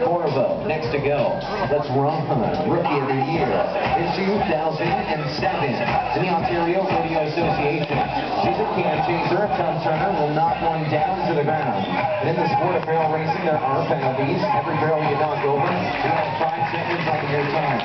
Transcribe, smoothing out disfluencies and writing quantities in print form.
Corvo, next to go. Let's run. Rookie of the Year in 2007 in the Ontario Rodeo Association. She's a can chaser, a tongue turner, will knock one down to the ground. And in the sport of barrel racing, there are penalties. Every barrel you knock over, you have 5 seconds on your time.